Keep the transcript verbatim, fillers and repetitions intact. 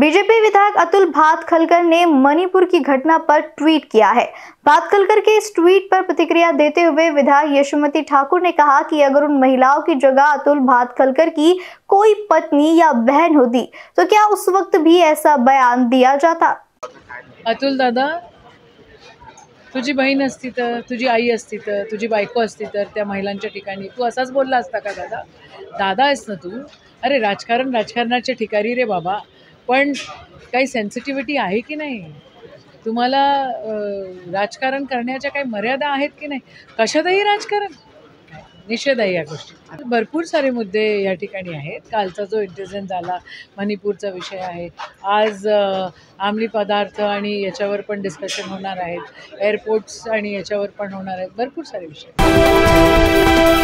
BJP विधायक अतुल भातखलकर ने मणिपुर की घटना पर ट्वीट किया है। भातखलकर के इस ट्वीट पर प्रतिक्रिया देते हुए विधायक यशोमती ठाकुर ने कहा कि अगर उन महिलाओं की जगह अतुल भातखलकर की कोई पत्नी या बहन होती तो क्या उस वक्त भी ऐसा बयान दिया जाता। अतुल दादा, तुझी बहीण असती तर, तुझी आई असती तर, तुझी बायको असती तर त्या महिलांच्या ठिकाणी तू असाच बोलला असता का दादा? दादा आहेस ना तू? अरे राजकारण राजकारणाच्या ठिकाणी रे बाबा, पण काही सेन्सिटिव्हिटी आहे की नाही? तुम्हाला राजकारण करण्याच्या काही मर्यादा आहेत की नाही? कशातही राजकारण निषेध आहे या गोष्टी। भरपूर सारे मुद्दे या ठिकाणी आहेत। कालचा जो इंसिडेंट झाला, मणिपूरचा विषय आहे, आज अंमली पदार्थ आणि याच्यावर पण डिस्कशन होणार आहेत, एअरपोर्ट्स आणि याच्यावर पण होणार आहेत, भरपूर सारे विषय।